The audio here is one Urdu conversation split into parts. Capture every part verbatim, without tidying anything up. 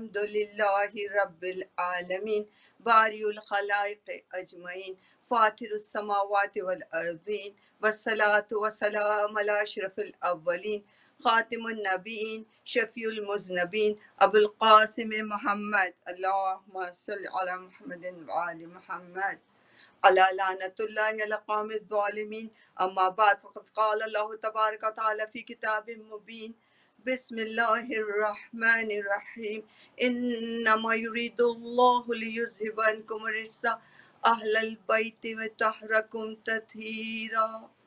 الحمد للہ رب العالمین باری الخلائق اجمعین فاطر السماوات والارضین والصلاة والسلام علی اشرف الاولین خاتم النبیین شفیع المذنبین ابو القاسم محمد اللہم صل علی محمد وآل محمد علی لعنت اللہ علی قوم الظالمین اما بعد فقد قال اللہ تبارک و تعالی فی کتاب مبین بسم اللہ الرحمن الرحیم انما یرید اللہ لیذہب عنکم الرجس اہل البیت وطہرکم تطہیرا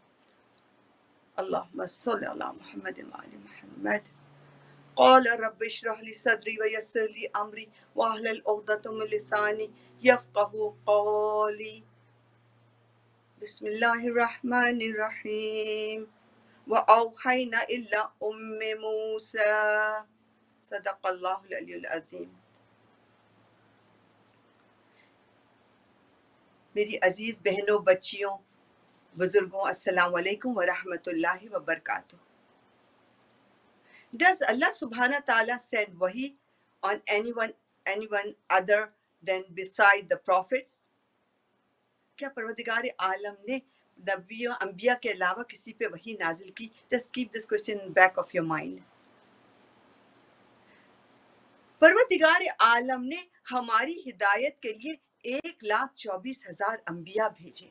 اللہم صل علی محمد وآل محمد قال رب اشرح لی صدری ویسر لی امری واحلل عقدۃ من لسانی یفقہوا قولی بسم اللہ الرحمن الرحیم وَأَوْحَيْنَا إِلَىٰ أُمِّ مُوسَىٰ صدق اللہ العلی العظیم۔ میری عزیز بہنوں، بچیوں، بزرگوں، السلام علیکم ورحمۃ اللہ وبرکاتہ۔ Does Allah subhanahu wa ta'ala send wahi on anyone anyone other than beside the prophets؟ کیا پروردگار عالم نے نبیوں انبیاء کے علاوہ کسی پہ وحی نازل کی؟ Just keep this question in back of your mind۔ پروردگار عالم نے ہماری ہدایت کے لیے ایک لاکھ چوبیس ہزار انبیاء بھیجے،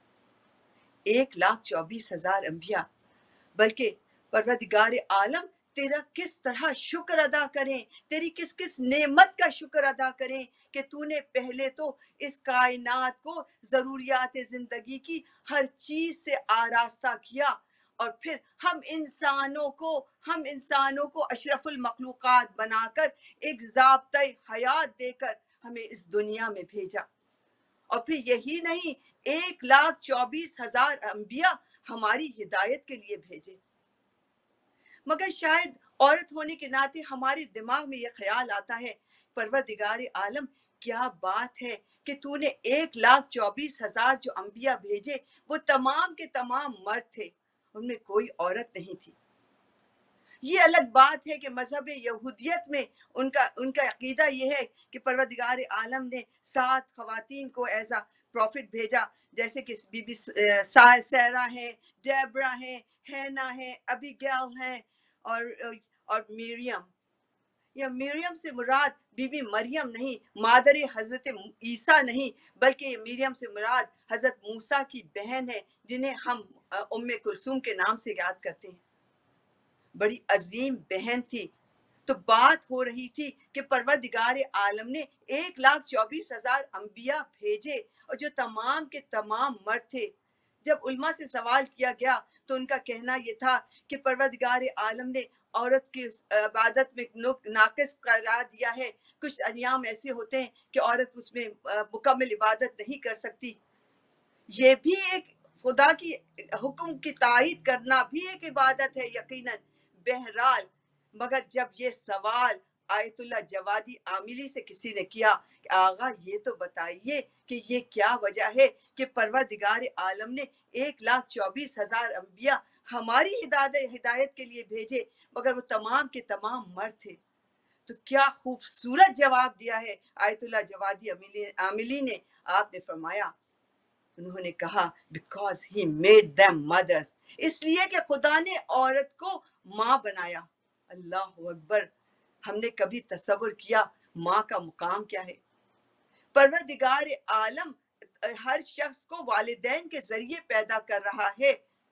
ایک لاکھ چوبیس ہزار انبیاء۔ بلکہ پروردگار عالم تیرا کس طرح شکر ادا کریں، تیری کس کس نعمت کا شکر ادا کریں کہ تو نے پہلے تو اس کائنات کو ضروریات زندگی کی ہر چیز سے آراستہ کیا، اور پھر ہم انسانوں کو ہم انسانوں کو اشرف المخلوقات بنا کر ایک ضابطۂ حیات دے کر ہمیں اس دنیا میں بھیجا۔ اور پھر یہی نہیں، ایک لاکھ چوبیس ہزار انبیاء ہماری ہدایت کے لیے بھیجے۔ مگر شاید عورت ہونے کے ناطے ہمارے دماغ میں یہ خیال آتا ہے، پروردگار عالم کیا بات ہے کہ تو نے ایک لاکھ چوبیس ہزار جو انبیاء بھیجے وہ تمام کے تمام مرد تھے، ان میں کوئی عورت نہیں تھی۔ یہ الگ بات ہے کہ مذہب یہودیت میں ان کا ان کا عقیدہ یہ ہے کہ پروردگار عالم نے سات خواتین کو ایز اے پروفٹ بھیجا، جیسے کہ بی بی سیرا ہیں، ڈیبرا ہیں، ہینا ہیں، ابیگیل ہیں، اور اور مریم۔ یا مریم سے مراد بی بی مریم نہیں، مادر حضرت عیسیٰ نہیں، بلکہ یہ مریم سے مراد حضرت موسیٰ کی بہن ہے، جنہیں ہم ام کلثوم کے نام سے یاد کرتے ہیں۔ بڑی عظیم بہن تھی۔ تو بات ہو رہی تھی کہ پروردگار عالم نے ایک لاکھ چوبیس ہزار انبیاء بھیجے، اور جو تمام کے تمام مرد تھے۔ جب علماء سے سوال کیا گیا تو ان کا کہنا یہ تھا کہ پروردگار عالم نے عورت کی عبادت میں ناقص قرار دیا ہے، کچھ ایام ایسے ہوتے ہیں کہ عورت اس میں مکمل عبادت نہیں کر سکتی۔ یہ بھی ایک خدا کی حکم کی تائید کرنا بھی ایک عبادت ہے یقیناً۔ بہرحال مگر جب یہ سوال آیت اللہ جوادی عاملی سے کسی نے کیا کہ آغا یہ تو بتائیے کہ یہ کیا وجہ ہے کہ پروردگار عالم نے ایک لاکھ چوبیس ہزار انبیاء ہماری ہدایت ہدایت کے لیے بھیجے، مگر وہ تمام کے تمام مرد تھے، تو کیا خوبصورت جواب دیا ہے آیت اللہ جوادی عاملی نے۔ آپ نے فرمایا، انہوں نے کہا because he made them mothers، اس لیے کہ خدا نے عورت کو ماں بنایا۔ اللہ اکبر! ہم نے کبھی تصور کیا ماں کا مقام کیا ہے؟ پروردگار عالم ہر شخص کو والدین کے ذریعے پیدا کر رہا ہے،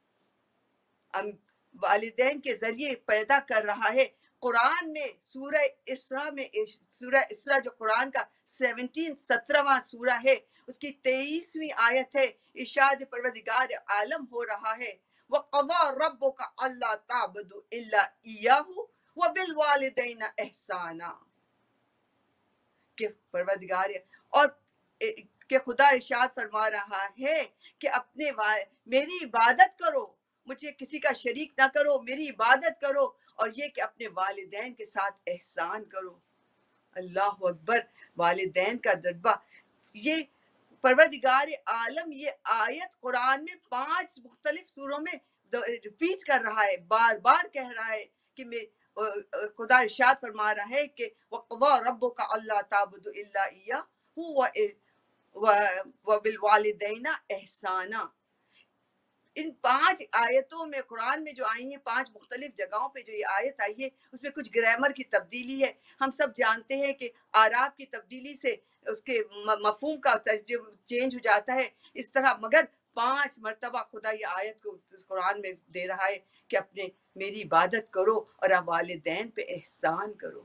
والدین کے ذریعے پیدا کر رہا ہے۔ قرآن میں سورہ اسراء میں سورہ اسراء جو قرآن کا سیونٹین سترہواں سورہ ہے، اس کی تیئیسویں آیت ہے، ارشاد پروردگار عالم ہو رہا ہے وَقَضَىٰ رَبُّكَ أَلَّا تَعْبُدُوا إِلَّا إِيَّاهُ وَبِالْوَالِدَيْنِ إِحْسَانًا، کہ پروردگار اور کہ خدا ارشاد فرما رہا ہے کہ اپنے میری عبادت کرو، مجھے کسی کا شریک نہ کرو، میری عبادت کرو، اور یہ کہ اپنے والدین کے ساتھ احسان کرو۔ اللہ اکبر! والدین کا درجہ، یہ پروردگار عالم یہ آیت قرآن میں پانچ مختلف سوروں میں ریپیٹ کر رہا ہے، بار بار کہہ رہا ہے کہ میں خدا ارشاد فرما رہا ہے کہ وَقَضَىٰ رَبُّكَ أَلَّا تَعْبُدُوا إِلَّا إِيَّاهُ وَبِالْوَالِدَيْنِ إِحْسَانًا. ان پانچ آیتوں میں، قرآن میں جو آئی ہیں، پانچ مختلف جگہوں پہ جو یہ آیت آئی ہے، اس میں کچھ گرامر کی تبدیلی ہے. ہم سب جانتے ہیں کہ آراب کی تبدیلی سے اس کے مفہوم کا ترجمہ چینج ہو جاتا ہے اس طرح، مگر پانچ مرتبہ خدا یہ آیت کو قرآن میں دے رہا ہے کہ اپنے میری عبادت کرو اور والدین پہ احسان کرو.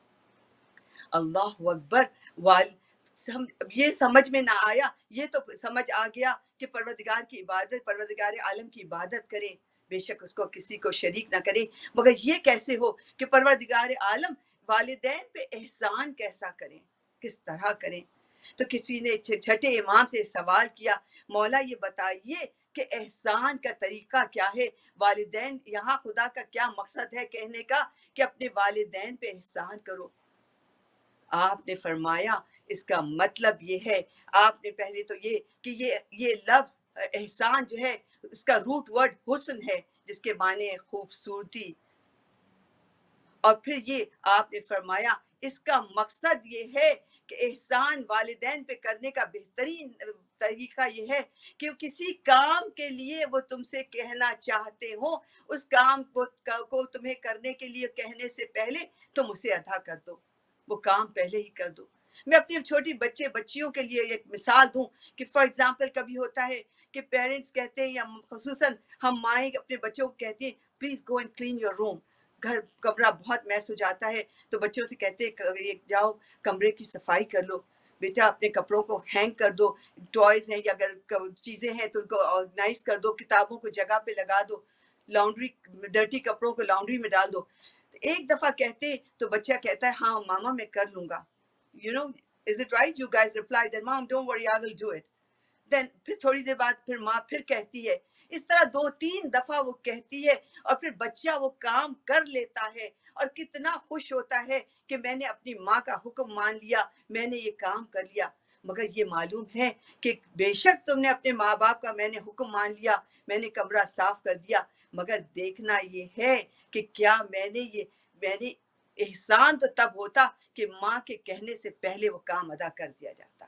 اللہ اکبر. وال ہم یہ سمجھ میں نہ آیا، یہ تو سمجھ آ گیا کہ پروردگار کی عبادت، پروردگار عالم کی عبادت کریں، بے شک اس کو کسی کو شریک نہ کریں، مگر یہ کیسے ہو کہ پروردگار عالم والدین پہ احسان کیسا کریں، کس طرح کریں. تو کسی نے چھٹے امام سے سوال کیا، مولا یہ بتائیے کہ احسان کا طریقہ کیا ہے، والدین، یہاں خدا کا کیا مقصد ہے کہنے کا کہ اپنے والدین پہ احسان کرو. آپ نے فرمایا اس کا مطلب یہ ہے، آپ نے پہلے تو یہ کہ یہ یہ لفظ احسان جو ہے اس کا روٹ ورڈ حسن ہے، جس کے معنی ہے خوبصورتی. اور پھر یہ آپ نے فرمایا اس کا مقصد یہ ہے کہ احسان والدین پہ کرنے کا بہترین طریقہ یہ ہے کہ کسی کام کے لیے وہ تم سے کہنا چاہتے ہو، اس کام کو کو تمہیں کرنے کے لیے کہنے سے پہلے تم اسے ادا کر دو، وہ کام پہلے ہی کر دو. میں اپنی چھوٹی بچے بچیوں کے لیے ایک مثال دوں کہ فار ایگزامپل کبھی ہوتا ہے کہ پیرنٹس کہتے ہیں، یا خصوصاً ہم مائیں اپنے بچوں کو کہتی ہیں please go and clean your room, گھر کمرہ بہت میس ہو جاتا ہے، تو بچوں سے کہتے ہیں جاؤ کمرے کی صفائی کر لو، بیٹا اپنے کپڑوں کو ہینگ کر دو، ٹوائز ہیں یا اگر چیزیں ہیں تو ان کو آرگنائز کر دو، کتابوں کو جگہ پہ لگا دو، لانڈری ڈرٹی کپڑوں کو لانڈری میں ڈال دو. ایک دفعہ کہتے تو بچہ کہتا ہے ہاں ماما میں کر لوں گا. You know, is it right? You guys replied that mom don't worry, I will do it. Then پھر تھوڑی دیر بعد پھر ماں پھر کہتی ہے، اس طرح دو تین دفعہ وہ کہتی ہے اور پھر بچہ وہ کام کر لیتا ہے اور کتنا خوش ہوتا ہے کہ میں نے اپنی ماں کا حکم مان لیا، میں نے یہ کام کر لیا. مگر یہ معلوم ہے کہ بے شک تم نے اپنے ماں باپ کا میں نے حکم مان لیا، میں نے کمرہ صاف کر دیا، مگر دیکھنا یہ ہے کہ کیا میں نے یہ میں نے احسان تو تب ہوتا کہ ماں کے کہنے سے پہلے وہ کام ادا کر دیا جاتا.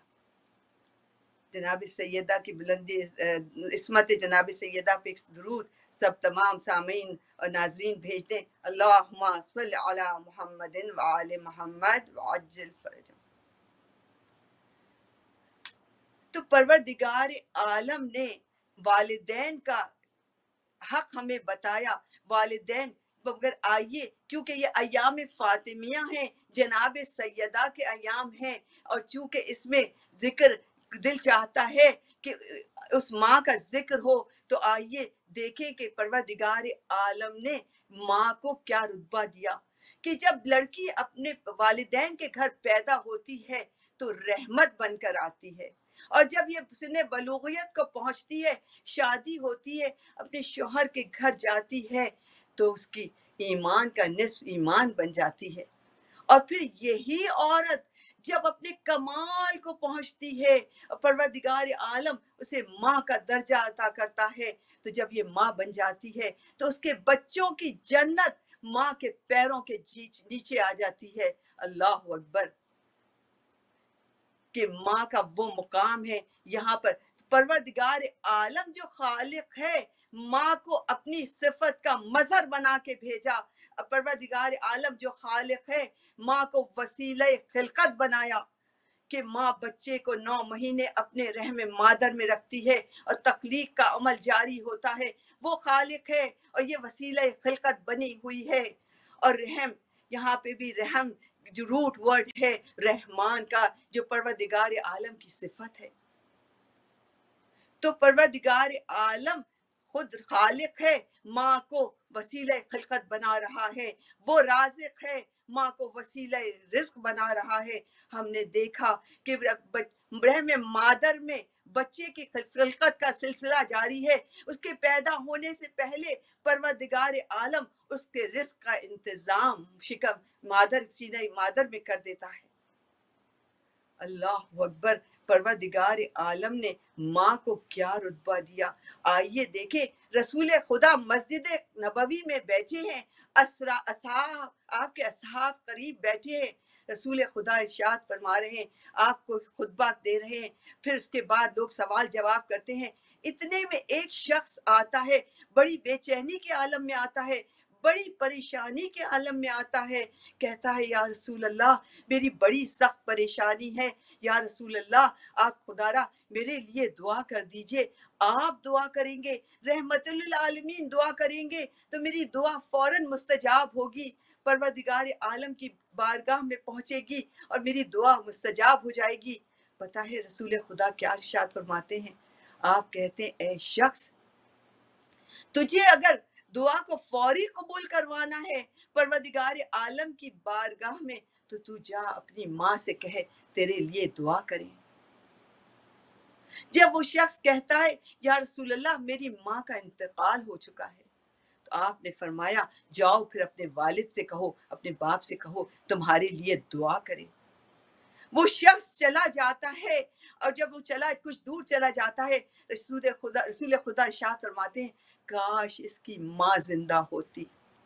جناب سیدہ کی بلندی عصمت جناب سیدہ پہ درود سب تمام سامعین اور ناظرین بھیج دیں. اللہم صل علی محمد وآل محمد وعجل فرجہم. تو پروردگار عالم نے والدین کا حق ہمیں بتایا. والدین مگر آئیے، کیونکہ یہ ایام فاطمیہ ہیں، جناب سیدہ کے ایام ہیں، اور چونکہ اس میں ذکر دل چاہتا ہے کہ اس ماں کا ذکر ہو، تو آئیے دیکھیں کہ پروردگار عالم نے ماں کو کیا رتبہ دیا کہ جب لڑکی اپنے والدین کے گھر پیدا ہوتی ہے تو رحمت بن کر آتی ہے، اور جب یہ سن بلوغیت کو پہنچتی ہے، شادی ہوتی ہے، اپنے شوہر کے گھر جاتی ہے، تو اس کی ایمان کا نصف ایمان بن جاتی ہے. اور پھر یہی عورت جب اپنے کمال کو پہنچتی ہے، پروردگار عالم اسے ماں کا درجہ عطا کرتا ہے، تو جب یہ ماں بن جاتی ہے تو اس کے بچوں کی جنت ماں کے پیروں کے نیچے آ جاتی ہے. اللہ اکبر. کہ ماں کا وہ مقام ہے یہاں پر. پروردگار عالم جو خالق ہے، ماں کو اپنی صفت کا مظہر بنا کے بھیجا. پروردگار عالم جو خالق ہے، ماں کو وسیلہ خلقت بنایا کہ ماں بچے کو نو مہینے اپنے رحم مادر میں رکھتی ہے اور تخلیق کا عمل جاری ہوتا ہے. وہ خالق ہے اور یہ وسیلہ خلقت بنی ہوئی ہے. اور رحم، یہاں پہ بھی رحم جو روٹ ورڈ ہے رحمان کا، جو پروردگار عالم کی صفت ہے. تو پروردگار عالم خود خالق ہے، ماں کو وسیلہ خلقت بنا رہا ہے. وہ رازق ہے، ماں کو وسیلہ رزق بنا رہا ہے. ہم نے دیکھا کہ رحم مادر میں بچے کی خلقت کا سلسلہ جاری ہے. اس کے پیدا ہونے سے پہلے پروردگار عالم اس کے رزق کا انتظام شکم مادر سینہ مادر میں کر دیتا ہے. اللہ اکبر. پروردگار عالم نے ماں کو کیا رتبہ دیا. آئیے دیکھیں رسول خدا مسجد نبوی میں بیٹھے ہیں، اسرا اصحاب آپ کے اصحاب قریب بیٹھے ہیں، رسول خدا ارشاد فرما رہے ہیں، آپ کو خطبہ دے رہے ہیں، پھر اس کے بعد لوگ سوال جواب کرتے ہیں. اتنے میں ایک شخص آتا ہے، بڑی بے چینی کے عالم میں آتا ہے، بڑی پریشانی کے عالم میں آتا ہے، کہتا ہے یا رسول اللہ میری بڑی سخت پریشانی ہے، یا رسول اللہ آپ خدا را میرے لیے دعا کر دیجئے. آپ دعا کریں گے، رحمت للعالمین دعا کریں گے تو میری دعا فوراً مستجاب ہوگی، پروردگار عالم کی بارگاہ میں پہنچے گی اور میری دعا مستجاب ہو جائے گی. پتہ ہے رسول خدا کیا ارشاد فرماتے ہیں؟ آپ کہتے ہیں اے شخص تجھے اگر دعا کو فوری قبول کروانا ہے پروردگار عالم کی بارگاہ میں تو تو جا اپنی ماں سے کہے تیرے لیے دعا کریں. جب وہ شخص کہتا ہے یا رسول اللہ میری ماں کا انتقال ہو چکا ہے تو آپ نے فرمایا جاؤ پھر اپنے والد سے کہو، اپنے باپ سے کہو تمہارے لیے دعا کریں. وہ شخص چلا جاتا ہے اور جب وہ چلا کچھ دور چلا جاتا ہے رسول خدا رسول خدا ارشاد فرماتے ہیں کاش اس کی ماں زندہ ہوتی،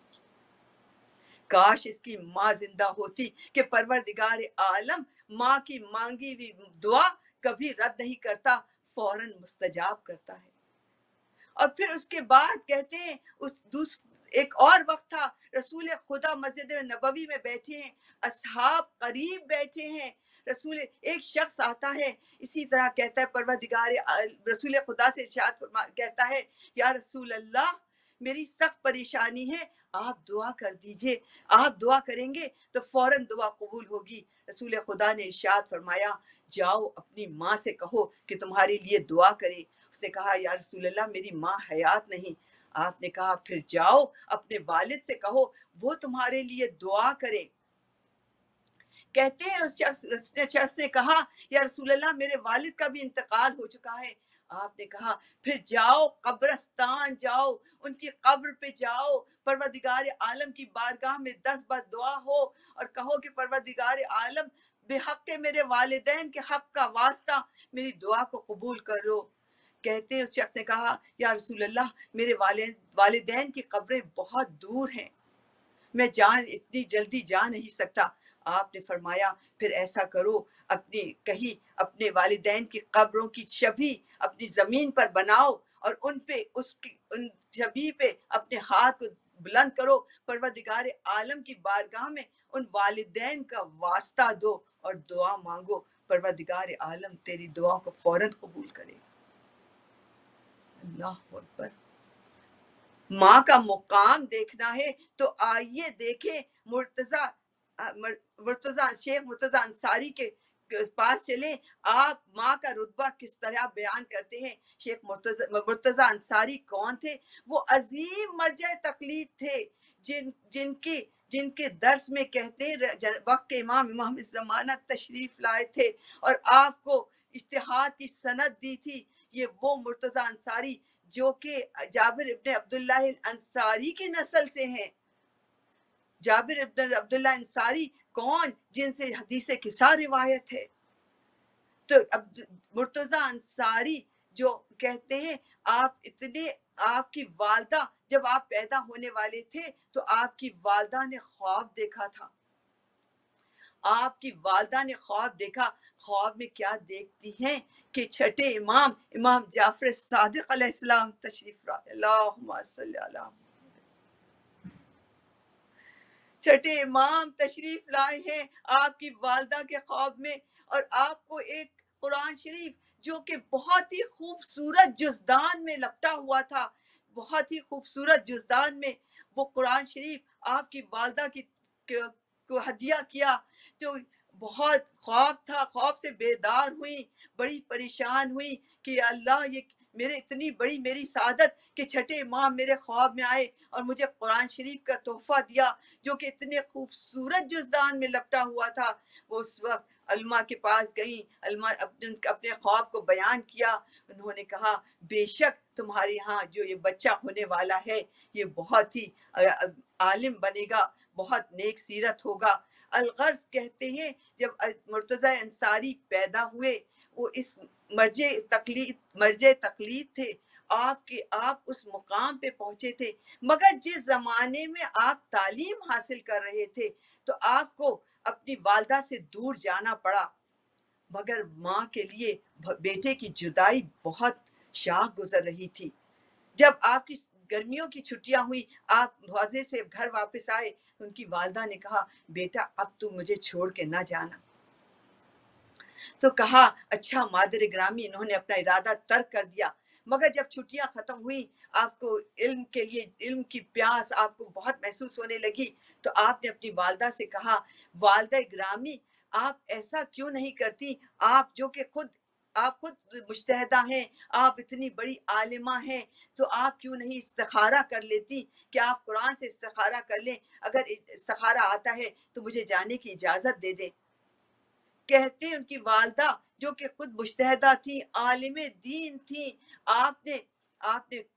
کاش اس کی ماں زندہ ہوتی کہ پروردگار عالم ماں کی مانگی ہوئی دعا کبھی رد نہیں کرتا، فوراً مستجاب کرتا ہے. اور پھر اس کے بعد کہتے ہیں اس دوس ایک اور وقت تھا رسول خدا مسجد نبوی میں بیٹھے ہیں، اصحاب قریب بیٹھے ہیں، رسول ایک شخص آتا ہے اسی طرح کہتا ہے پروردگار رسول خدا سے ارشاد کہتا ہے یا رسول اللہ میری سخت پریشانی ہے، آپ دعا کر دیجئے، آپ دعا کریں گے تو فوراً دعا قبول ہوگی. رسول خدا نے ارشاد فرمایا جاؤ اپنی ماں سے کہو کہ تمہارے لیے دعا کرے. اس نے کہا یا رسول اللہ میری ماں حیات نہیں. آپ نے کہا پھر جاؤ اپنے والد سے کہو وہ تمہارے لیے دعا کرے. کہتے ہیں اس شخص, شخص نے کہا یا رسول اللہ میرے والد کا بھی انتقال ہو چکا ہے. آپ نے کہا پھر جاؤ قبرستان جاؤ، ان کی قبر پہ جاؤ، پروردگار عالم کی بارگاہ میں دس بار دعا ہو اور کہو کہ پروردگار عالم بے حق کے میرے والدین کے حق کا واسطہ میری دعا کو قبول کرو. کہتے ہیں اس شخص نے کہا یا رسول اللہ میرے والد والدین کی قبریں بہت دور ہیں، میں جان اتنی جلدی جا نہیں سکتا. آپ نے فرمایا پھر ایسا کرو اپنی کہیں اپنے والدین کی قبروں کی شبیہ اپنی زمین پر بناؤ اور ان پہ اس کی ان شبیہ پہ اپنے ہاتھ کو بلند کرو، پروردگار عالم کی بارگاہ میں ان والدین کا واسطہ دو اور دعا مانگو، پروردگار عالم تیری دعا کو فوراً قبول کرے گا. اللہ اکبر. ماں کا مقام دیکھنا ہے تو آئیے دیکھیں مرتضی مرتضی شیخ مرتضی انصاری کے پاس چلیں. آپ ماں کا رتبہ کس طرح بیان کرتے ہیں. شیخ مرتضی مرتضی انصاری کون تھے؟ وہ عظیم مرجع تقلید تھے جن جن کی جن کے درس میں کہتے ہیں وقت کے امام امام زمانہ تشریف لائے تھے اور آپ کو اجتہاد کی سند دی تھی. یہ وہ مرتضی انصاری جو کہ جابر ابن عبداللہ انصاری کی نسل سے ہیں. جابر ابن عبداللہ انصاری کون؟ جن سے حدیث قصہ روایت ہے. تو مرتضی انصاری جو کہتے ہیں آپ اتنے آپ کی والدہ جب آپ پیدا ہونے والے تھے تو آپ کی والدہ نے خواب دیکھا تھا. آپ کی والدہ نے خواب دیکھا. خواب میں کیا دیکھتی ہیں کہ چھٹے امام امام جعفر صادق علیہ السلام تشریف لائے. اللہم صلی علی چھٹے امام تشریف لائے ہیں آپ کی والدہ کے خواب میں، اور آپ کو ایک قرآن شریف جو کہ بہت ہی خوبصورت جزدان میں لپٹا ہوا تھا، بہت ہی خوبصورت جزدان میں وہ قرآن شریف آپ کی والدہ کی کو ہدیہ کیا. جو بہت خواب تھا، خواب سے بیدار ہوئی، بڑی پریشان ہوئی کہ اللہ یہ میرے اتنی بڑی میری سعادت کہ چھٹے امام میرے خواب میں آئے اور مجھے قرآن شریف کا تحفہ دیا جو کہ اتنے خوبصورت جزدان میں لپٹا ہوا تھا. وہ اس وقت علماء کے پاس گئیں، علماء اپنے اپنے خواب کو بیان کیا. انہوں نے کہا بے شک تمہارے ہاں جو یہ بچہ ہونے والا ہے یہ بہت ہی عالم بنے گا، بہت نیک سیرت ہوگا. الغرض کہتے ہیں جب مرتضی انصاری پیدا ہوئے وہ اس مرج تقلید مرج تقلید تھے، آپ کے آپ اس مقام پہ پہنچے تھے، مگر جس زمانے میں آپ تعلیم حاصل کر رہے تھے تو آپ کو اپنی والدہ سے دور جانا پڑا، مگر ماں کے لیے بیٹے کی جدائی بہت شاق گزر رہی تھی۔ جب آپ کی گرمیوں کی چھٹیاں ہوئی، آپ واضح سے گھر واپس آئے، ان کی والدہ نے کہا بیٹا اب تو مجھے چھوڑ کے نہ جانا، تو کہا اچھا مادر گرامی، انہوں نے اپنا ارادہ ترک کر دیا۔ مگر جب چھٹیاں ختم ہوئی، آپ کو علم کے لیے علم کی پیاس آپ کو بہت محسوس ہونے لگی، تو آپ نے اپنی والدہ سے کہا والدہ گرامی آپ ایسا کیوں نہیں کرتی، آپ جو کہ خود آپ خود مجتہدہ ہیں، آپ اتنی بڑی عالمہ ہیں، تو آپ کیوں نہیں استخارہ کر لیتی کہ آپ قرآن سے استخارہ کر لیں، اگر استخارہ آتا ہے تو مجھے جانے کی اجازت دے دیں۔ کہتے ان کی والدہ جو کہ خود مجتہدہ تھیں، عالم دین تھیں، آپ نے آپ نے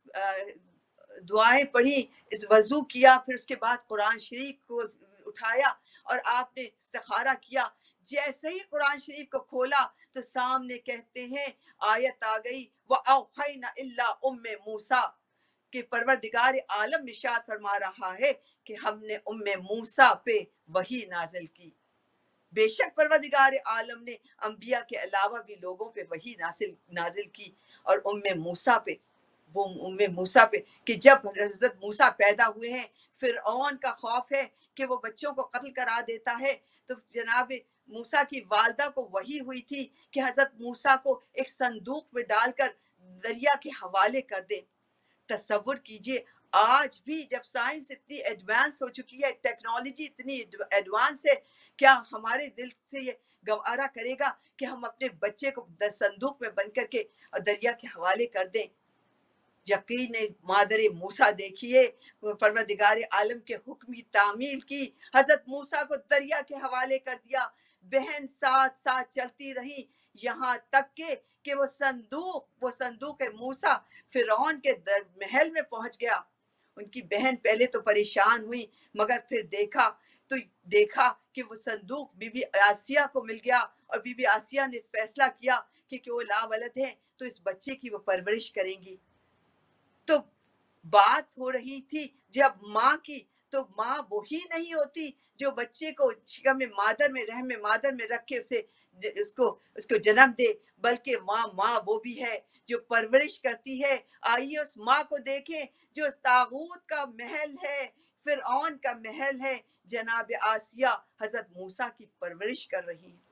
دعائیں پڑھی، اس وضو کیا، پھر اس کے بعد قرآن شریف کو اٹھایا اور آپ نے استخارہ کیا۔ جیسے ہی قرآن شریف کو کھولا تو سامنے کہتے ہیں آیت آ گئی وَأَوْحَيْنَا إِلَّا أُمِّ مُوسَىٰ، کہ پروردگار عالم ارشاد فرما رہا ہے کہ ہم نے ام موسیٰ پہ وحی نازل کی۔ بے شک پروردگار عالم نے انبیاء کے علاوہ بھی لوگوں پہ وحی نازل نازل کی، اور ام موسیٰ پہ، وہ ام موسیٰ پہ کہ جب حضرت موسیٰ پیدا ہوئے ہیں، فرعون کا خوف ہے کہ وہ بچوں کو قتل کرا دیتا ہے، تو جناب موسیٰ کی والدہ کو وحی ہوئی تھی کہ حضرت موسیٰ کو ایک صندوق میں ڈال کر دریا کے حوالے کر دیں۔ تصور کیجئے آج بھی جب سائنس اتنی ایڈوانس ہو چکی ہے، ٹیکنالوجی اتنی ایڈوانس ہے، کیا ہمارے دل سے یہ گوارا کرے گا کہ ہم اپنے بچے کو صندوق میں بند کر کے دریا کے حوالے کر دیں؟ یقین مادر موسیٰ دیکھیے، پروردگار عالم کے حکم کی تعمیل کی، حضرت موسیٰ کو دریا کے حوالے کر دیا، بہن ساتھ ساتھ چلتی رہی یہاں تک کہ کہ وہ صندوق وہ صندوق موسیٰ فرعون کے در محل میں پہنچ گیا۔ ان کی بہن پہلے تو پریشان ہوئی، مگر پھر دیکھا تو دیکھا کہ وہ صندوق بی بی آسیہ کو مل گیا، اور بی بی آسیہ نے فیصلہ کیا کہ کہ وہ لا ولد ہیں تو اس بچے کی وہ پرورش کریں گی۔ تو بات ہو رہی تھی جب ماں کی، تو ماں وہی نہیں ہوتی جو بچے کو شکم مادر میں رحم مادر میں رکھ کے اسے اس کو اس کو جنم دے، بلکہ ماں ماں وہ بھی ہے جو پرورش کرتی ہے۔ آئیے اس ماں کو دیکھیں جو طاغوت کا محل ہے، فرعون کا محل ہے، جناب آسیہ حضرت موسیٰ کی پرورش کر رہی ہیں۔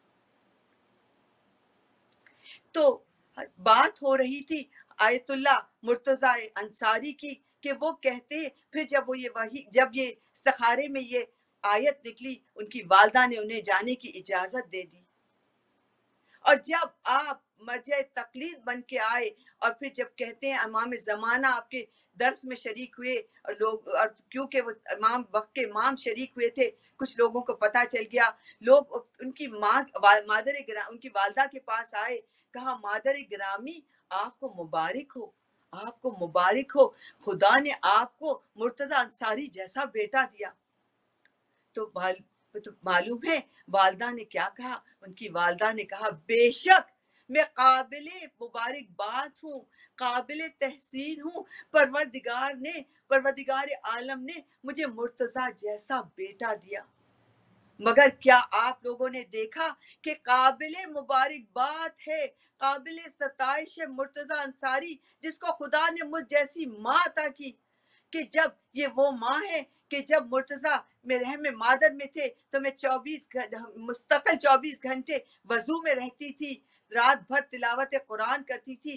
تو بات ہو رہی تھی آیت اللہ مرتضی انصاری کی کہ وہ کہتے ہیں پھر جب وہ یہ وحی جب یہ استخارے میں یہ آیت نکلی، ان کی والدہ نے انہیں جانے کی اجازت دے دی، اور جب آپ مرجع تقلید بن کے آئے، اور پھر جب کہتے ہیں امام زمانہ آپ کے درس میں شریک ہوئے، اور لوگ اور کیونکہ وہ امام وقت کے امام شریک ہوئے تھے، کچھ لوگوں کو پتہ چل گیا، لوگ ان کی ماں مادر ان کی والدہ کے پاس آئے، کہا مادر گرامی آپ کو مبارک ہو، آپ کو مبارک ہو، خدا نے آپ کو مرتضی انصاری جیسا بیٹا دیا۔ تو تو معلوم ہے والدہ نے کیا کہا؟ ان کی والدہ نے کہا بے شک میں قابل مبارکباد ہوں، قابل تحسین ہوں، پروردگار نے پروردگار عالم نے مجھے مرتضی جیسا بیٹا دیا۔ مگر کیا آپ لوگوں نے دیکھا کہ قابل مبارکباد ہے، قابل ستائش ہے مرتضی انصاری، جس کو خدا نے مجھ جیسی ماں عطا کی، کہ جب یہ وہ ماں ہے کہ جب مرتضی میں رحم مادر میں تھے تو میں چوبیس مستقل چوبیس گھنٹے وضو میں رہتی تھی، رات بھر تلاوت قرآن کرتی تھی،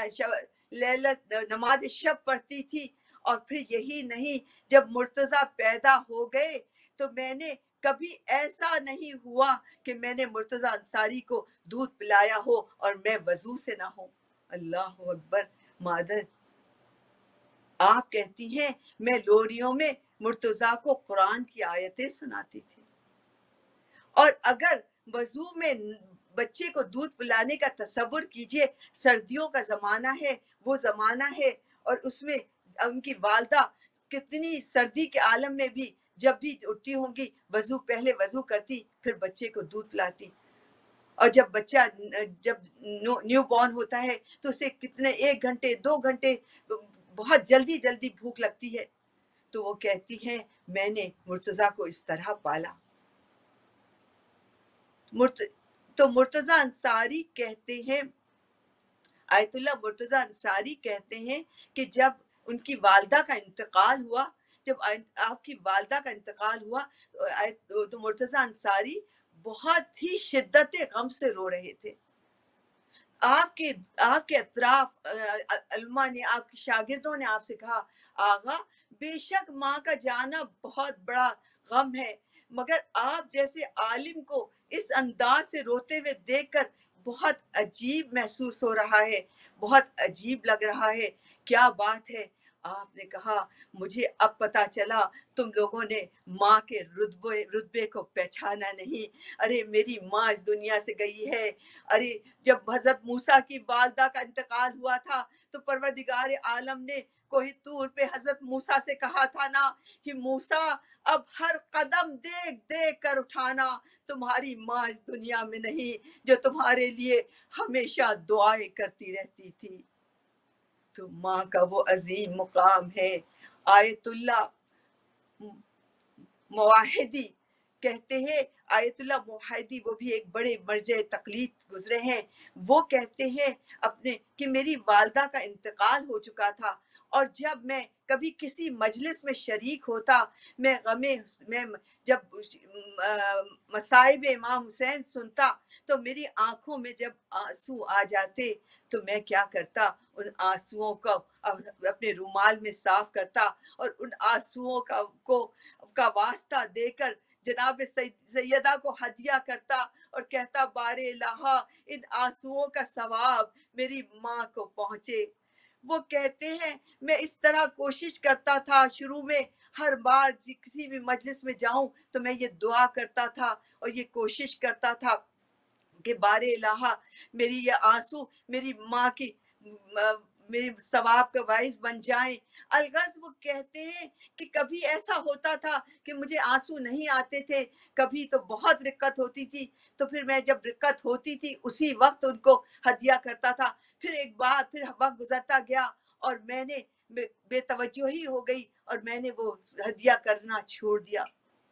لیلت نماز شب پڑھتی تھی، اور پھر یہی نہیں جب مرتضی پیدا ہو گئے تو میں نے کبھی ایسا نہیں ہوا کہ میں نے مرتضی انصاری کو دودھ پلایا ہو اور میں وضو سے نہ ہوں۔ اللہ اکبر۔ مادر آپ کہتی ہیں میں لوریوں میں مرتضی کو قرآن کی آیتیں سناتی تھی، اور اگر وضو میں بچے کو دودھ پلانے کا تصور کیجئے، سردیوں کا زمانہ ہے، وہ زمانہ ہے، اور اس میں ان کی والدہ کتنی سردی کے عالم میں بھی جب بھی اٹھتی ہوں گی وضو پہلے وضو کرتی، پھر بچے کو دودھ پلاتی، اور جب بچہ جب نیو بورن ہوتا ہے تو اسے کتنے ایک گھنٹے دو گھنٹے بہت جلدی جلدی بھوک لگتی ہے، تو وہ کہتی ہیں میں نے مرتضیٰ کو اس طرح پالا۔ مرت... تو مرتضیٰ انصاری کہتے ہیں، آیت اللہ مرتضیٰ انصاری کہتے ہیں کہ جب ان کی والدہ کا انتقال ہوا، جب آپ کی والدہ کا انتقال ہوا تو مرتضیٰ انصاری بہت ہی شدت غم سے رو رہے تھے۔ آپ کے آپ کے اطراف علماء نے، آپ کے شاگردوں نے آپ سے کہا آغا بے شک ماں کا جانا بہت بڑا غم ہے، مگر آپ جیسے عالم کو اس انداز سے روتے ہوئے دیکھ کر بہت عجیب محسوس ہو رہا ہے، بہت عجیب لگ رہا ہے، کیا بات ہے؟ آپ نے کہا مجھے اب پتا چلا تم لوگوں نے ماں کے رتبے رتبے کو پہچانا نہیں۔ ارے میری ماں اس دنیا سے گئی ہے۔ ارے جب حضرت موسیٰ کی والدہ کا انتقال ہوا تھا تو پروردگار عالم نے کوہ طور پہ حضرت موسیٰ سے کہا تھا نا کہ موسیٰ اب ہر قدم دیکھ دیکھ کر اٹھانا، تمہاری ماں اس دنیا میں نہیں جو تمہارے لیے ہمیشہ دعائیں کرتی رہتی تھی۔ تو ماں کا وہ عظیم مقام ہے۔ آیت اللہ مواحدی کہتے ہیں، آیت اللہ موحدی وہ بھی ایک بڑے مرجع تقلید گزرے ہیں، وہ کہتے ہیں اپنے کہ میری والدہ کا انتقال ہو چکا تھا، اور جب میں کبھی کسی مجلس میں شریک ہوتا، میں غم میں جب مصائب امام حسین سنتا تو میری آنکھوں میں جب آنسو آ جاتے تو میں کیا کرتا، ان آنسوؤں کو اپنے رومال میں صاف کرتا اور ان آنسوؤں کا کو کا واسطہ دے کر جناب سیدہ کو ہدیہ کرتا اور کہتا بار الہا ان آنسوؤں کا ثواب میری ماں کو پہنچے۔ وہ کہتے ہیں میں اس طرح کوشش کرتا تھا، شروع میں ہر بار کسی بھی مجلس میں جاؤں تو میں یہ دعا کرتا تھا اور یہ کوشش کرتا تھا کہ بار الہا میری یہ آنسو میری ماں کی میری ثواب کا باعث بن جائیں۔ الغرض وہ کہتے ہیں کہ کبھی ایسا ہوتا تھا کہ مجھے آنسو نہیں آتے تھے، کبھی تو بہت رقت ہوتی تھی، تو پھر میں جب رقت ہوتی تھی اسی وقت ان کو ہدیہ کرتا تھا۔ پھر ایک بار پھر وقت گزرتا گیا اور میں نے بے توجہی ہو گئی اور میں نے وہ ہدیہ کرنا چھوڑ دیا۔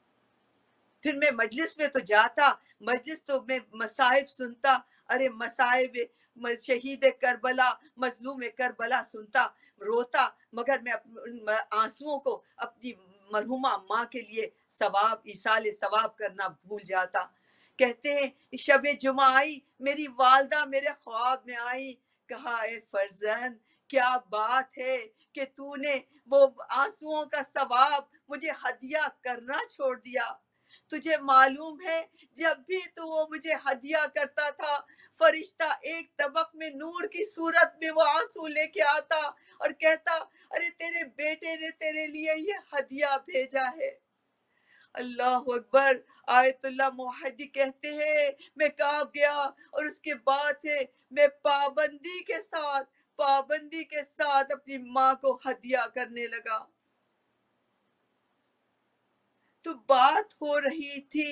پھر میں مجلس میں تو جاتا، مجلس تو میں مصائب سنتا، ارے مصائب شہید کربلا مظلوم کربلا سنتا، روتا، مگر میں ان آنسوؤں کو اپنی مرحومہ ماں کے لیے ثواب ایصال ثواب کرنا بھول جاتا۔ کہتے ہیں شب جمعہ آئی، میری والدہ میرے خواب میں آئی، کہا اے فرزند کیا بات ہے کہ تو نے وہ آنسوؤں کا ثواب مجھے ہدیہ کرنا چھوڑ دیا۔ تجھے معلوم ہے جب بھی تو وہ مجھے ہدیہ کرتا تھا فرشتہ ایک طبق میں نور کی صورت میں وہ آنسو لے کے آتا اور کہتا ارے تیرے بیٹے نے تیرے لیے یہ ہدیہ بھیجا ہے۔ اللہ اکبر۔ آیت اللہ موحدی کہتے ہیں میں کانپ گیا اور اس کے بعد سے میں پابندی کے ساتھ پابندی کے ساتھ اپنی ماں کو ہدیہ کرنے لگا۔ تو بات ہو رہی تھی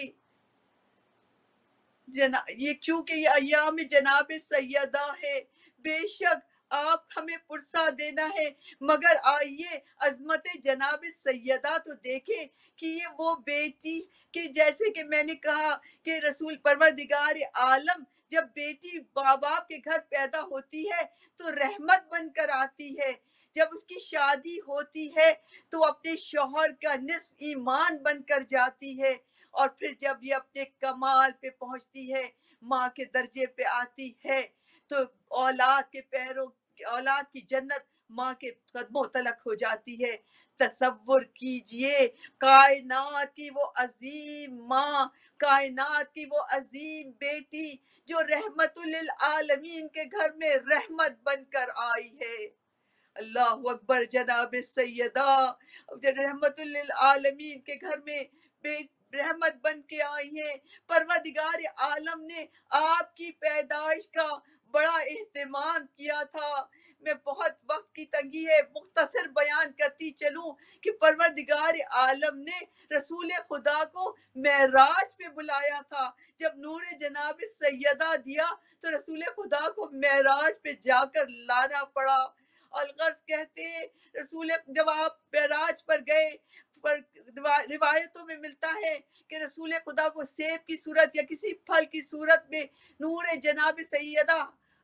جنا یہ چونکہ یہ ایام جناب سیدہ ہے، بے شک آپ ہمیں پرسہ دینا ہے، مگر آئیے عظمت جناب سیدہ تو دیکھیں کہ یہ وہ بیٹی کہ جیسے کہ میں نے کہا کہ رسول پروردگار عالم جب بیٹی ماں باپ کے گھر پیدا ہوتی ہے تو رحمت بن کر آتی ہے، جب اس کی شادی ہوتی ہے تو اپنے شوہر کا نصف ایمان بن کر جاتی ہے، اور پھر جب یہ اپنے کمال پہ پہنچتی ہے، ماں کے درجے پہ آتی ہے، تو اولاد کے پیروں اولاد کی جنت ماں کے قدموں تلک ہو جاتی ہے۔ تصور کیجئے کائنات کی وہ عظیم ماں، کائنات کی وہ عظیم بیٹی جو رحمت للعالمین کے گھر میں رحمت بن کر آئی ہے۔ اللہ اکبر۔ جناب سیدہ رحمت للعالمین کے گھر میں بے رحمت بن کے آئی ہیں۔ پروردگار عالم نے آپ کی پیدائش کا بڑا اہتمام کیا تھا۔ میں بہت وقت کی تنگی ہے، مختصر بیان کرتی چلوں کہ پروردگار عالم نے رسول خدا کو معراج پہ بلایا تھا. جب نور جناب سیدہ دیا تو رسول خدا کو معراج پہ جا کر لانا پڑا. الغرض کہتے ہیں رسول جب آپ معراج پر گئے، پر روایتوں میں ملتا ہے کہ رسول خدا کو سیب کی صورت یا کسی پھل کی صورت میں نور جناب سیدہ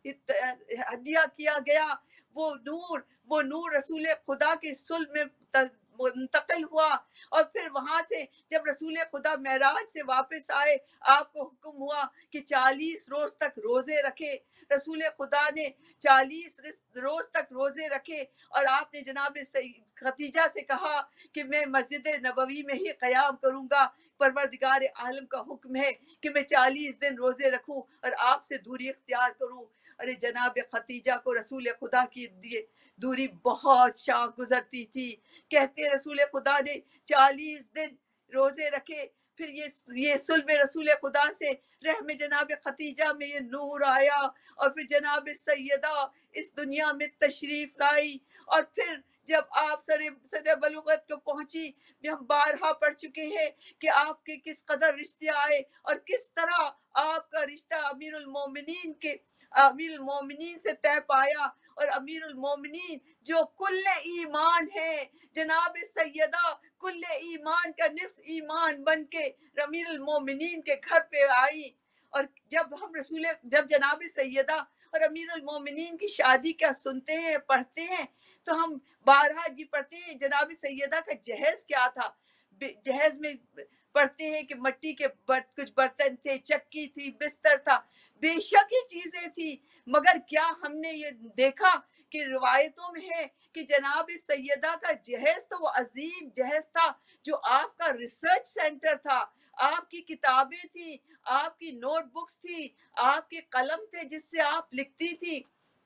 ہدیہ کیا گیا. وہ نور وہ نور رسول خدا کے صلب میں منتقل ہوا، اور پھر وہاں سے جب رسول خدا معراج سے واپس آئے آپ کو حکم ہوا کہ چالیس روز تک روزے رکھے. رسول خدا نے چالیس روز تک روزے رکھے، اور آپ نے جناب خدیجہ سے کہا کہ میں مسجد نبوی میں ہی قیام کروں گا. پروردگار عالم کا حکم ہے کہ میں چالیس دن روزے رکھوں اور آپ سے دوری اختیار کروں. ارے جناب خدیجہ کو رسول خدا کی دوری بہت شاق گزرتی تھی. کہتے رسول خدا نے چالیس دن روزے رکھے، پھر یہ یہ صلب رسول خدا سے رحم جناب خدیجہ میں یہ نور آیا، اور پھر جناب سیدہ اس دنیا میں تشریف لائی. اور پھر جب آپ سر سر بلوغت کو پہنچی، ہم بارہا پڑھ چکے ہیں کہ آپ کے کس قدر رشتے آئے اور کس طرح آپ کا رشتہ امیر المومنین کے امیر المومنین سے طے پایا. اور امیر المومنین جو کل ایمان ہے، جناب سیدہ کل ایمان کا نفس ایمان بن کے امیر المومنین کے گھر پہ آئی. اور جب ہم رسول جب جناب سیدہ اور امیر المومنین کی شادی کا سنتے ہیں پڑھتے ہیں تو ہم بارہا جی پڑھتے ہیں جناب سیدہ کا جہیز کیا تھا. جہیز میں پڑھتے ہیں کہ مٹی کے برت کچھ برتن تھے، چکی تھی، بستر تھا. بے شک یہ چیزیں تھی، مگر کیا ہم نے یہ دیکھا کہ روایتوں میں ہے کہ جناب سیدہ کا جہیز تو وہ عظیم جہیز تھا جو آپ کا ریسرچ سینٹر تھا. آپ کی کتابیں تھی، آپ کی نوٹ بکس تھی، آپ کے قلم تھے جس سے آپ لکھتی تھی،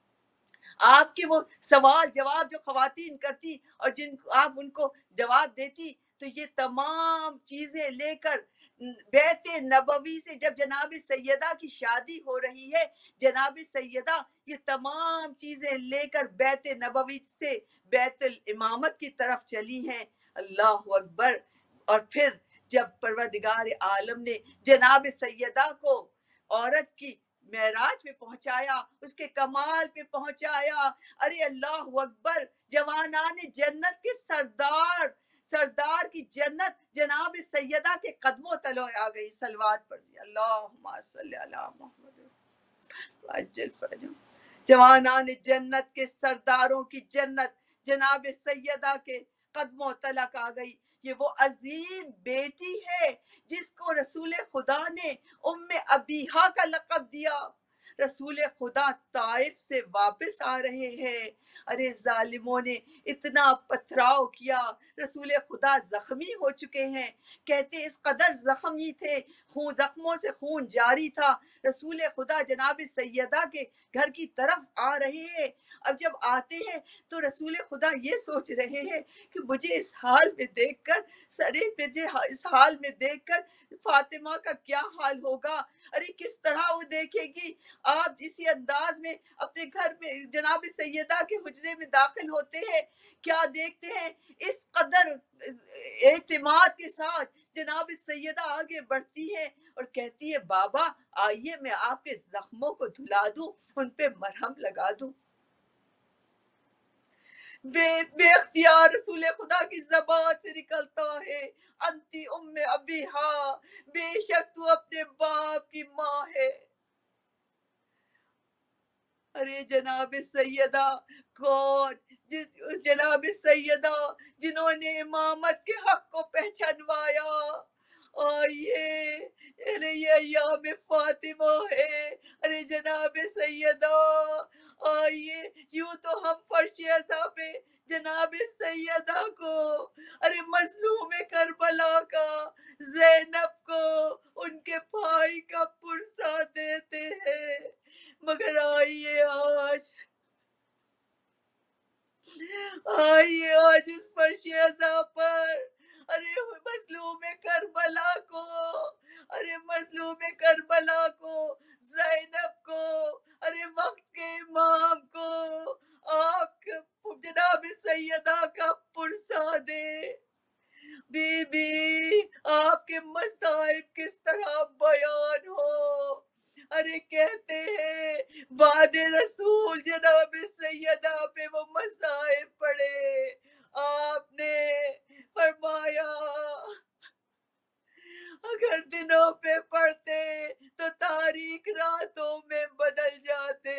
آپ کے وہ سوال جواب جو خواتین کرتی اور جن آپ ان کو جواب دیتی. تو یہ تمام چیزیں لے کر بیت نبوی سے جب جناب سیدہ کی شادی ہو رہی ہے، جناب سیدہ یہ تمام چیزیں لے کر بیت نبوی سے بیت الامامت کی طرف چلی ہیں. اللہ اکبر. اور پھر جب پروردگار عالم نے جناب سیدہ کو عورت کی معراج پہ پہنچایا، اس کے کمال پہ پہنچایا، ارے اللہ اکبر، جوانان جنت کے سردار سردار کی جنت جناب سیدہ کے قدموں تلے آ گئی. صلوات پڑھ دی، اللہم صلی علی محمد عجل فرجہم. جوانان جنت کے سرداروں کی جنت جناب سیدہ کے قدموں تلک آ گئی. یہ وہ عظیم بیٹی ہے جس کو رسول خدا نے ام ابیہا کا لقب دیا. رسول خدا طائف سے واپس آ رہے ہیں، ارے ظالموں نے اتنا پتھراؤ کیا، رسول خدا زخمی ہو چکے ہیں. کہتے اس قدر زخمی تھے، خون زخموں سے خون جاری تھا. رسول خدا جناب سیدہ کے گھر کی طرف آ رہے ہیں. اب جب آتے ہیں تو رسول خدا یہ سوچ رہے ہیں کہ مجھے اس حال میں دیکھ کر سرے مجھے اس حال میں دیکھ کر فاطمہ کا کیا حال ہوگا. ارے کس طرح وہ دیکھے گی. آپ اسی انداز میں اپنے گھر میں جناب سیدہ کے حجرے میں داخل ہوتے ہیں، کیا دیکھتے ہیں، اس قدر اعتماد کے ساتھ جناب سیدہ آگے بڑھتی ہے اور کہتی ہے بابا آئیے میں آپ کے زخموں کو دھلا دوں، ان پہ مرہم لگا دوں. بے بے اختیار رسول خدا کی زبان سے نکلتا ہے انتی ام ابیہا، بے شک تو اپنے باپ کی ماں ہے. ارے جناب سیدہ کون، جس اس جناب سیدہ جنہوں نے امامت کے حق کو پہچانوایا. آئیے، ارے یہ ایام فاطمہ ہے. ارے جناب سیدہ آئیے، یوں تو ہم فرش عزا پہ جناب سیدہ کو، ارے مظلوم کربلا کا، زینب کو، ان کے بھائی کا پرسہ دیتے ہیں. مگر آئیے آج آئیے آج اس فرش عزا پر، ارے مظلوم کربلا کو، ارے مظلوم کربلا کو، زینب کو، ارے وقت کے امام کو ارے کہتے ہیں بعد رسول جناب سیدہ پہ وہ مصائب پڑے، آپ نے فرمایا اگر دنوں پہ پڑھتے تو تاریک راتوں میں بدل جاتے۔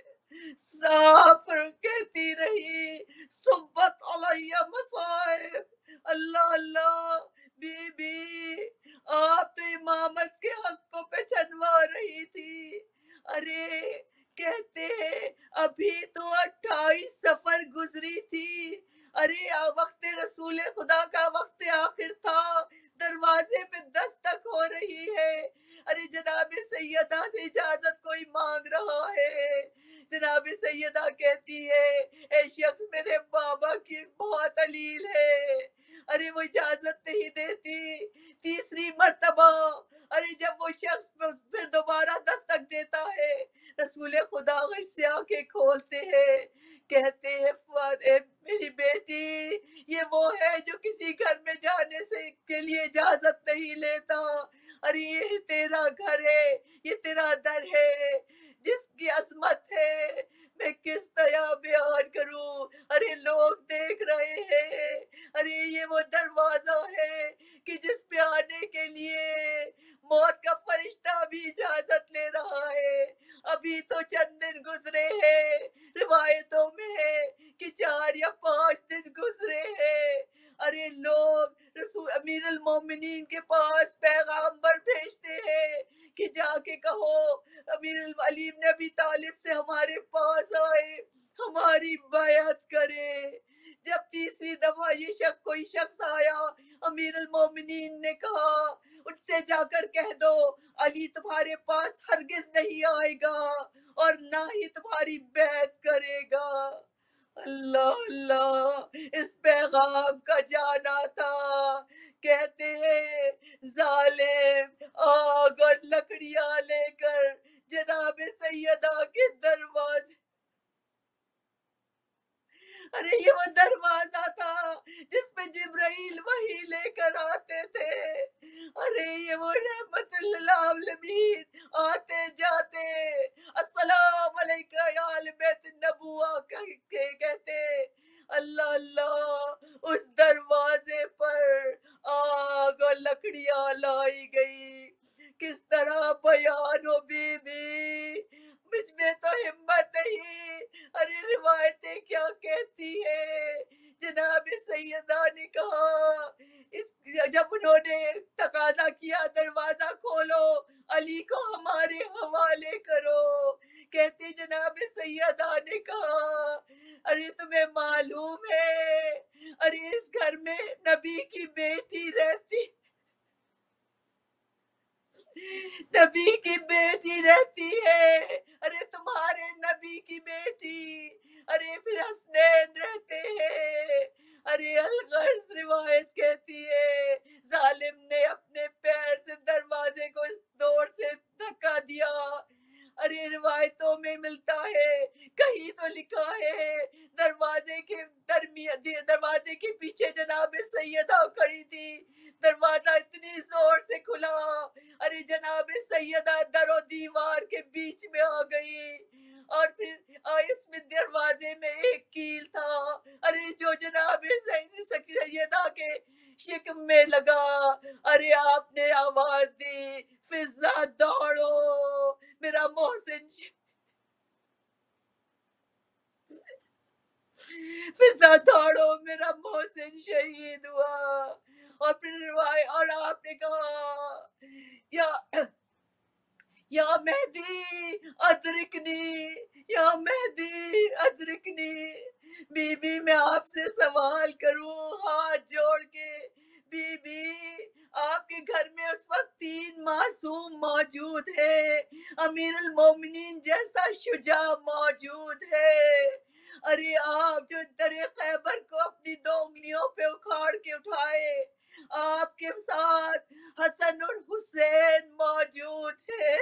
صاف کہتی رہی صبت علیہ مصائب، اللہ اللہ، بی بی آپ تو امامت کے حق کو پہچانوا رہی تھی۔ ارے کہتے ابھی تو اٹھائیس سفر گزری تھی، ارے وقت رسول خدا کا وقت آخر تھا، دروازے پہ دستک ہو رہی ہے، ارے جناب سیدہ سے اجازت کوئی مانگ رہا ہے۔ جناب سیدہ کہتی ہے اے شخص میرے بابا کی بہت علیل ہے، ارے وہ اجازت نہیں دیتی۔ تیسری مرتبہ ارے جب وہ شخص پھر دوبارہ دستک دیتا ہے، رسول خدا غش سے آنکھیں کھولتے ہیں، کہتے ہیں فؤاد اے میری بیٹی یہ وہ ہے جو کسی گھر میں جانے سے کے لیے اجازت نہیں لیتا، ارے یہ تیرا گھر ہے، یہ تیرا در ہے جس کی عظمت ہے میں کس طرح بیان کروں، ارے لوگ دیکھ رہے ہیں، ارے یہ وہ دروازہ ہے کہ جس پہ آنے کے لیے موت کا فرشتہ بھی اجازت لے رہا ہے۔ ابھی تو چند دن گزرے ہیں، روایتوں میں ہے کہ چار یا پانچ دن گزرے ہیں، ارے لوگ رسول امیر المومنین کے پاس پیغامبر بھیجتے ہیں کہ جا کے کہو امیر علی بن ابی طالب سے ہمارے پاس آئے، ہماری بیعت کرے۔ جب تیسری دفعہ یہ شخص کوئی شخص آیا، امیر المومنین نے کہا ان سے جا کر کہہ دو علی تمہارے پاس ہرگز نہیں آئے گا اور نہ ہی تمہاری بیعت کرے گا۔ اللہ اللہ، اس پیغام کا جانا تھا۔ کہتے ہیں ظالم آگ اور لکڑیاں لے کر جناب سیدہ کے دروازے، ارے یہ وہ دروازہ تھا جس پہ جبرائیل وحی لے کر آتے تھے، ارے یہ وہ رحمت للعالمین آتے جاتے السلام علیکہ یا اہل بیت النبوہ کہ کہتے اللہ اللہ، اس دروازے پر آگ اور لکڑیاں لائی گئی۔ کس طرح بیان ہو بی بی، مجھ میں تو ہمت نہیں، ارے روایتیں کیا کہتی ہے، جناب سیدہ نے کہا اس جب انہوں نے تقاضا کیا دروازہ کھولو علی کو ہمارے حوالے کرو، کہتے جناب سیدہ نے کہا ارے تمہیں معلوم ہے ارے اس گھر میں نبی کی بیٹی رہتی، نبی کی بیٹی رہتی ہے، ارے تمہارے نبی کی بیٹی، ارے پھر حسنین رہتے ہیں، ارے الغرض روایت کہتی ہے ظالم نے اپنے پیر سے دروازے کو اس دور سے دھکا دیا، ارے روایتوں میں ملتا ہے کہیں تو لکھا ہے دروازے کے درمیان دروازے کے پیچھے جناب سیدہ کھڑی تھی، دروازہ اتنی زور سے کھلا، ارے جناب سیدہ در و دیوار کے بیچ میں آ گئی، اور پھر اس میں دروازے میں ایک کیل تھا، ارے جو جناب سیدہ کے شکم میں لگا، ارے آپ نے آواز دی فضا دوڑو میرا محسن فضا دوڑو میرا محسن شہید ہوا، اور پھر روایت اور آپ نے کہا یا یا مہدی ادرکنی، یا مہدی ادرکنی، بی بی میں آپ سے سوال کروں ہاتھ جوڑ کے، بی بی آپ کے گھر میں اس وقت تین معصوم موجود ہے، امیر المومنین جیسا شجاع موجود ہے، ارے آپ جو در خیبر کو اپنی دو انگلیوں پہ اکھاڑ کے اٹھائے، آپ کے ساتھ حسن اور حسین موجود ہے،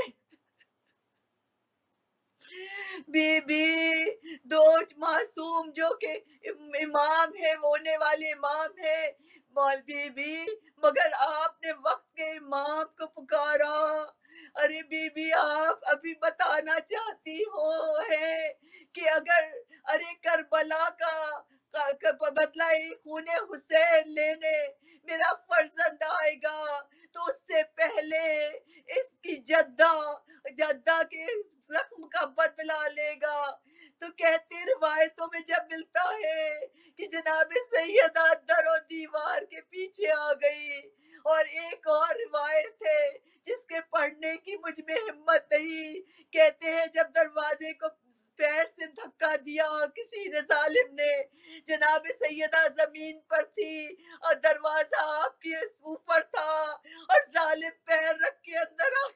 بی بی دو معصوم جو کہ امام ہے ہونے والے امام ہے مولوی بی، مگر آپ نے وقت کے امام کو پکارا، ارے بی بی آپ ابھی بتانا چاہتی ہو ہے کہ اگر ارے کربلا کا کا- کا بدلہ خون حسین لینے میرا فرزند آئے گا تو اس سے پہلے اس کی جدہ جدہ کے زخم کا بدلہ لے گا. تو کہتے روایتوں میں جب ملتا ہے کہ جناب سیدہ در و دیوار کے پیچھے آ گئی، اور ایک اور روایت ہے جس کے پڑھنے کی مجھ میں ہمت نہیں. کہتے ہیں جب دروازے کو پیر سے دھکا دیا کسی نے ظالم نے، جناب سیدہ زمین پر تھی اور دروازہ آپ کے اوپر تھا اور ظالم پیر رکھ کے اندر آ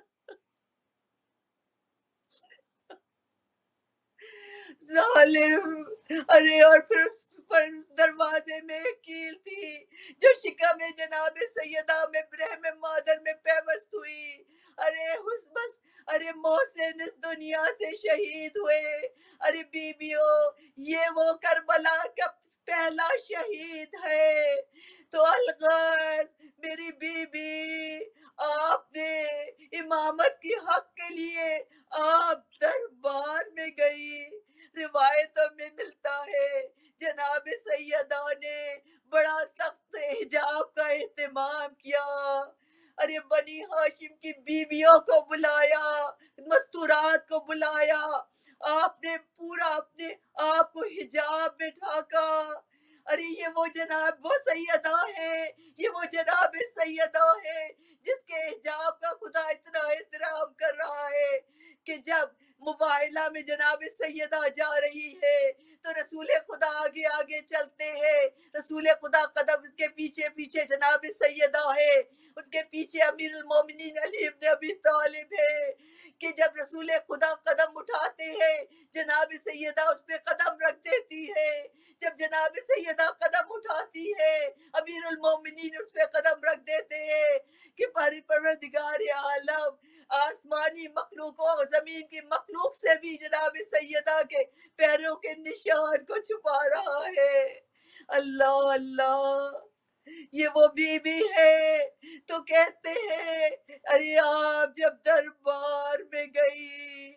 ظالم. ارے اور پھر اس پر اس دروازے میں ایک کیل تھی جو شکم جناب سیدہ میں برہم مادر میں پیوست ہوئی. ارے حس بس ارے محسن اس دنیا سے شہید ہوئے. ارے بیویو یہ وہ کربلا کا پہلا شہید ہے. تو الغرض میری بی بی آپ نے امامت کی حق کے لیے آپ دربار میں گئی. روایتوں میں ملتا ہے جناب سیدہ نے بڑا سخت حجاب کا اہتمام کیا. ارے بنی ہاشم کی بیویوں کو بلایا، مستورات کو بلایا، آپ نے پورا اپنے آپ کو حجاب میں ڈھاکا. ارے یہ وہ جناب وہ سیدہ ہے، یہ وہ جناب سیدہ ہے جس کے حجاب کا خدا اتنا احترام کر رہا ہے کہ جب مباہلہ میں جناب سیدہ جا رہی ہے تو رسول خدا آگے آگے چلتے ہیں، رسول خدا قدم اس کے پیچھے پیچھے جناب سیدہ ہے، ان کے پیچھے امیر المومنین علی ابن ابی طالب ہے کہ جب رسول خدا قدم اٹھاتے ہیں جناب سیدہ اس پہ قدم رکھ دیتی ہے. جب جناب سیدہ قدم اٹھاتی ہے امیر المومنین اس پہ قدم رکھ دیتے ہیں کہ پری پروردگار عالم آسمانی مخلوقوں اور زمین کی مخلوق سے بھی جناب سیدہ کے پیروں کے نشان کو چھپا رہا ہے. اللہ اللہ یہ وہ بی بی ہے. تو کہتے ہیں ارے آپ جب دربار میں گئی،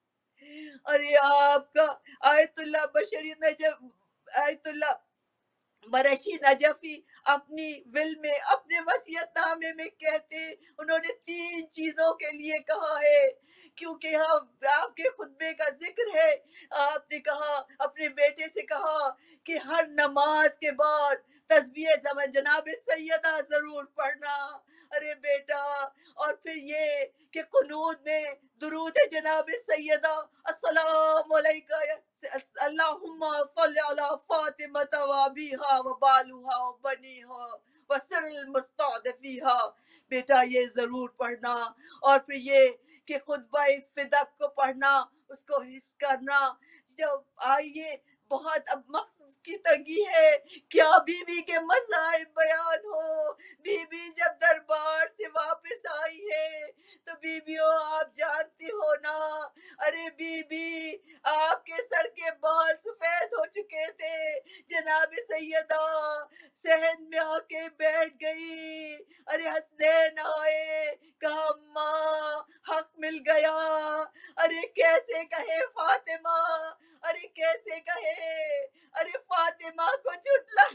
ارے آپ کا آیت اللہ بشری نجف آیت اللہ برشی نجفی اپنی ول میں اپنے وصیت نامے میں کہتے انہوں نے تین چیزوں کے لیے کہا ہے کیونکہ ہم آپ کے خطبے کا ذکر ہے. آپ نے کہا اپنے بیٹے سے کہا کہ ہر نماز کے بعد تسبیح زمان جناب سیدہ ضرور پڑھنا. ارے بیٹا اور پھر یہ کہ قنوت میں درود جناب سیدہ السلام علیکہ اللہم صلی علی فاطمہ و ابیہا و بالہا و بنیہا و سر المستعدفیہا. بیٹا یہ ضرور پڑھنا. اور پھر یہ کہ خطبہ فدق کو پڑھنا، اس کو حفظ کرنا. جب آئیے بہت اب وقت کی تنگی ہے، کیا بی بی کے مذاہب بیان ہو. بی بی جب دربار سے واپس آئی ہے تو بیویوں آپ جانتی ہو نا، ارے بی بی آپ کے سر کے بال سفید ہو چکے تھے. جناب سیدہ صحن میں آ کے بیٹھ گئی. ارے حسنین آئے، کہا ماں حق مل گیا. ارے کیسے کہے فاطمہ، ارے کیسے کہے. ارے فاطمہ کو جھٹلا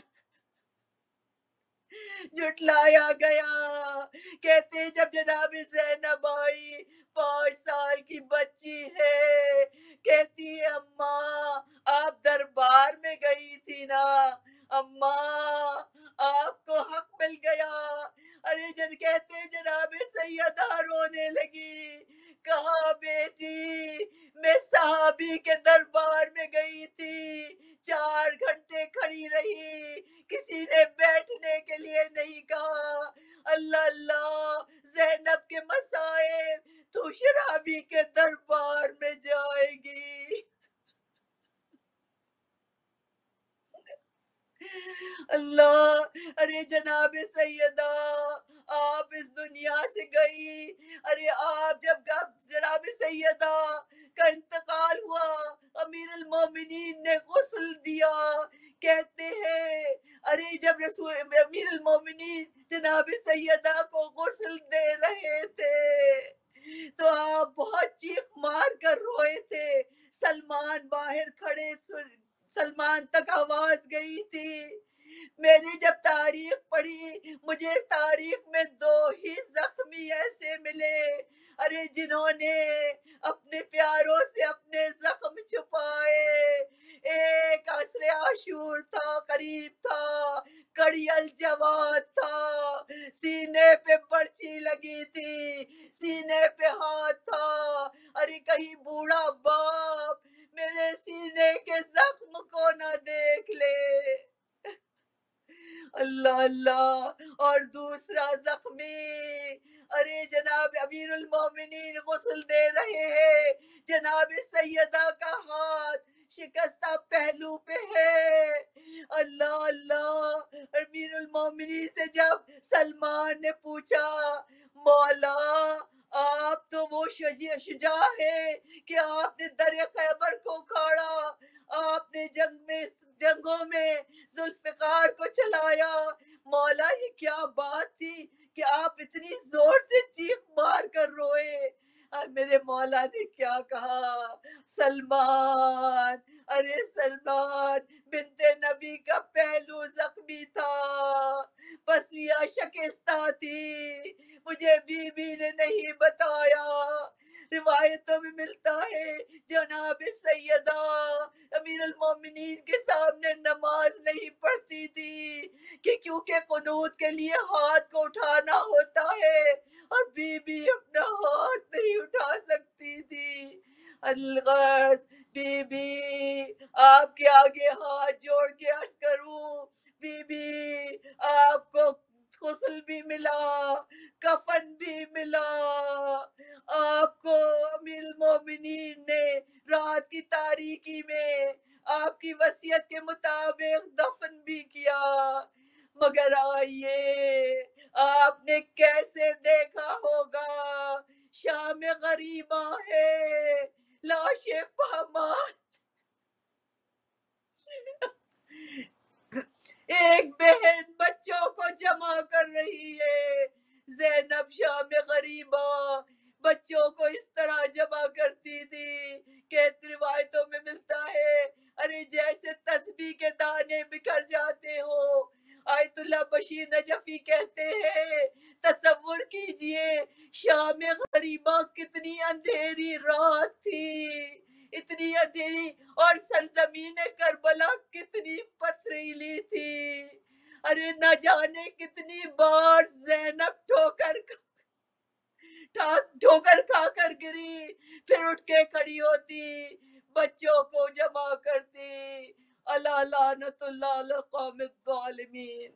جھٹلایا گیا. کہتے جب جناب زینب آئی، پانچ سال کی بچی ہے، کہتی ہے اماں آپ دربار میں گئی تھی نا، اماں آپ کو حق مل گیا. ارے جن کہتے جناب سیدہ رونے لگی، کہا بیٹی میں صحابی کے دربار میں گئی تھی، چار گھنٹے کھڑی رہی، کسی نے بیٹھنے کے لیے نہیں کہا. اللہ اللہ زینب کے مصائب تو شرابی کے دربار میں جائے گی. اللہ ارے جناب سیدہ آپ اس دنیا سے گئی. ارے آپ جب جناب سیدہ کا انتقال ہوا، امیر المومنین نے غسل دیا. کہتے ہیں ارے جب رسول امیر المومنین جناب سیدہ کو غسل دے رہے تھے تو آپ بہت چیخ مار کر روئے تھے. سلمان باہر کھڑے، سلمان تک آواز گئی تھی. میں نے جب تاریخ پڑھی، مجھے تاریخ میں دو ہی زخمی ایسے ملے، ارے جنہوں نے اپنے پیاروں سے اپنے زخم چھپائے. ایک عصر عاشور تھا، قریب تھا، کڑی الجواد تھا، سینے پہ پرچی لگی تھی، سینے پہ ہاتھ تھا. ارے کہیں بوڑھا باپ میرے سینے کے زخم کو نہ دیکھ لے. اللہ اللہ. اور دوسرا زخمی، ارے جناب امیر المومنین غسل دے رہے ہیں، جناب سیدہ کا ہاتھ شکستہ پہلو پہ ہے. اللہ اللہ. امیر المومنین سے جب سلمان نے پوچھا، مولا آپ تو وہ شجاع ہے کہ آپ نے در خیبر کو اکھاڑا، آپ نے جنگ میں جنگوں میں ذوالفقار کو چلایا. مولا یہ کیا بات تھی کہ آپ اتنی زور سے چیخ مار کر روئے؟ اور میرے مولا نے کیا کہا، سلمان، ارے سلمان، بنت نبی کا پہلو زخمی تھا، پسلیاں شکستہ تھی، مجھے بی بی نے نہیں بتایا. روایتوں میں ملتا ہے جناب سیدہ امیر المومنین کے سامنے نماز نہیں پڑھتی تھی کہ کیونکہ قنوت کے لیے ہاتھ کو اٹھانا ہوتا ہے اور بی بی اپنا ہاتھ نہیں اٹھا سکتی تھی. الغرض بی بی آپ کے آگے ہاتھ جوڑ کے عرض کروں، بی بی آپ کو غسل بھی ملا، کفن بھی ملا، آپ کو امیر المومنین نے رات کی تاریکی میں آپ کی وصیت کے مطابق دفن بھی کیا. مگر آئیے، آپ نے کیسے دیکھا ہوگا شام غریبہ ہے، لاشیں پامال. ایک بہن بچوں کو جمع کر رہی ہے. زینب شام غریبہ بچوں کو اس طرح جمع کرتی تھی کہ روایتوں میں ملتا ہے ارے جیسے تسبیح کے دانے بکھر جاتے ہو. آیت اللہ بشیر نجفی کہتے ہیں تصور کیجئے شام غریبہ کتنی اندھیری رات تھی، اتنی اندھیری، اور سرزمین کربلا کتنی پتھریلی تھی. ارے نہ جانے کتنی بار زینب ٹھوکر ٹھوکر کھا کر گری، پھر اٹھ کے کھڑی ہوتی، بچوں کو جمع کرتی. الا لعنت اللہ علی القوم الظالمین.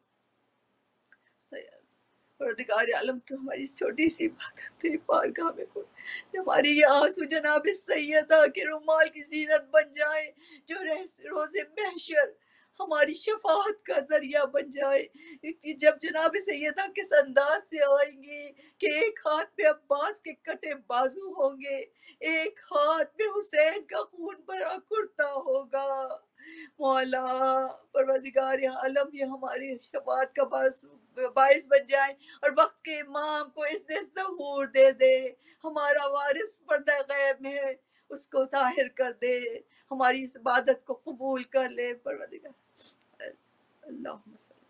پروردگار عالم تو ہماری اس چھوٹی سی بات تیری بارگاہ میں کو ہماری یہ آنسو جناب سیدہ کے رومال کی زینت بن جائے، جو روز محشر ہماری شفاعت کا ذریعہ بن جائے. جب جناب سیدہ کس انداز سے آئیں گی کہ ایک ہاتھ میں عباس کے کٹے بازو ہوں گے، ایک ہاتھ میں حسین کا خون بھرا کرتا ہوگا. مولا پروردگار عالم یہ ہماری شفاعت کا باعث بن جائے اور وقت کے امام کو اس نے ظہور دے دے. ہمارا وارث پردہ غیب میں ہے، اس کو ظاہر کر دے، ہماری اس عبادت کو قبول کر لے. پروردگار اللہم صلی